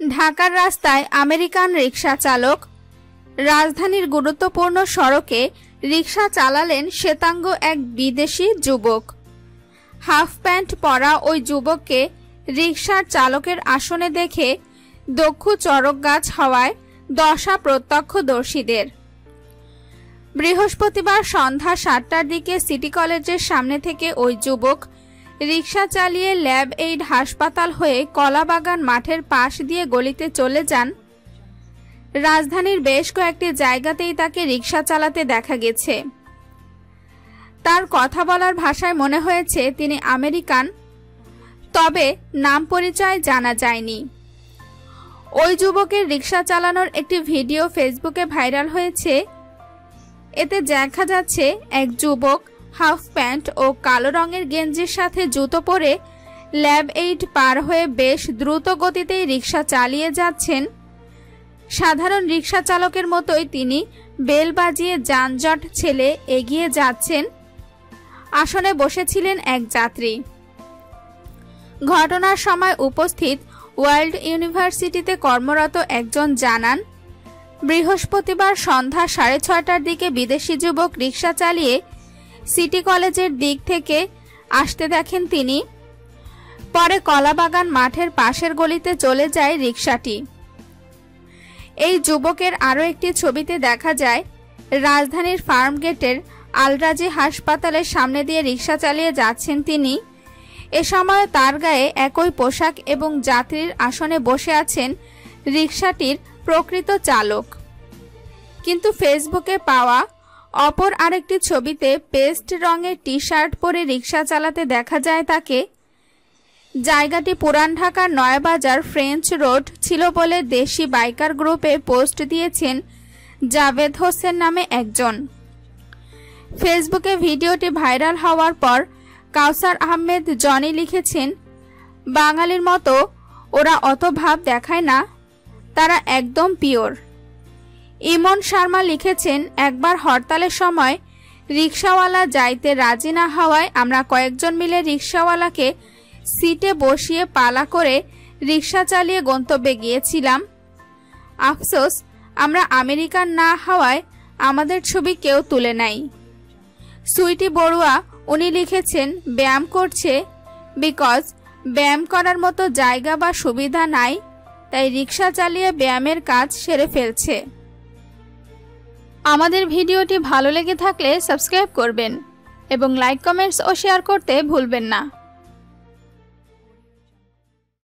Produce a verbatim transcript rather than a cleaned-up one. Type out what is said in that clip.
ঢাকার রাস্তায় আমেরিকান রিক্সা চালক। রাজধানীর গুরুত্বপূর্ণ সড়কে রিক্সা চালালেন শ্বেতাঙ্গ এক বিদেশি যুবক। হাফ প্যান্ট পরা ওই যুবককে রিক্সার চালকের আসনে দেখে দক্ষ চড়ক গাছ হওয়ায় দশা প্রত্যক্ষদর্শীদের। বৃহস্পতিবার সন্ধ্যা সাতটার দিকে সিটি কলেজের সামনে থেকে ওই যুবক রিক্সা চালিয়ে ল্যাব এইড হাসপাতাল হয়ে কলাবাগান মাঠের পাশ দিয়ে গলিতে চলে যান। রাজধানীর বেশ কয়েকটি জায়গাতেই তাকে রিক্সা চালাতে দেখা গেছে। তার কথা বলার ভাষায় মনে হয়েছে তিনি আমেরিকান, তবে নাম পরিচয় জানা যায়নি। ওই যুবকের রিক্সা চালানোর একটি ভিডিও ফেসবুকে ভাইরাল হয়েছে। এতে দেখা যাচ্ছে এক যুবক হাফ প্যান্ট ও কালো রঙের গেঞ্জির সাথে জুতো পরে ল্যাব এইড পার হয়ে বেশ দ্রুত গতিতেই রিক্সা চালিয়ে যাচ্ছেন। সাধারণ রিক্সা চালকের মতোই তিনি বেল বাজিয়ে যানজট ছেলে এগিয়ে যাচ্ছেন। আসনে বসেছিলেন এক যাত্রী। ঘটনার সময় উপস্থিত ওয়ার্ল্ড ইউনিভার্সিটিতে কর্মরত একজন জানান, বৃহস্পতিবার সন্ধ্যা সাড়ে ছয়টার দিকে বিদেশি যুবক রিক্সা চালিয়ে সিটি কলেজের দিক থেকে আসতে দেখেন তিনি। পরে কলাবাগান মাঠের পাশের গলিতে চলে যায় রিক্সাটি। এই যুবকের আরও একটি ছবিতে দেখা যায় রাজধানীর ফার্মগেটের আলরাজি হাসপাতালের সামনে দিয়ে রিক্সা চালিয়ে যাচ্ছেন তিনি। এ সময় তার গায়ে একই পোশাক এবং যাত্রীর আসনে বসে আছেন রিক্সাটির প্রকৃত চালক। কিন্তু ফেসবুকে পাওয়া অপর আরেকটি ছবিতে পেস্ট রঙের টি শার্ট পরে রিক্সা চালাতে দেখা যায় তাকে। জায়গাটি পুরান ঢাকার নয়াবাজার ফ্রেঞ্চ রোড ছিল বলে দেশি বাইকার গ্রুপে পোস্ট দিয়েছেন জাভেদ হোসেন নামে একজন। ফেসবুকে ভিডিওটি ভাইরাল হওয়ার পর কাউসার আহমেদ জনি লিখেছেন, বাঙালির মতো ওরা অত ভাব দেখায় না, তারা একদম পিওর। ইমন শর্মা লিখেছেন, একবার হরতালের সময় রিক্সাওয়ালা যাইতে রাজি না হওয়ায় আমরা কয়েকজন মিলে রিক্সাওয়ালাকে সিটে বসিয়ে পালা করে রিক্সা চালিয়ে গন্তব্যে গিয়েছিলাম। আফসোস আমরা আমেরিকান না হওয়ায় আমাদের ছবি কেউ তুলে নাই। সুইটি বড়ুয়া উনি লিখেছেন, ব্যায়াম করছে বিকজ ব্যায়াম করার মতো জায়গা বা সুবিধা নাই, তাই রিক্সা চালিয়ে ব্যায়ামের কাজ সেরে ফেলছে। আমাদের ভিডিওটি ভালো লেগে থাকলে সাবস্ক্রাইব করবেন এবং লাইক, কমেন্টস ও শেয়ার করতে ভুলবেন না।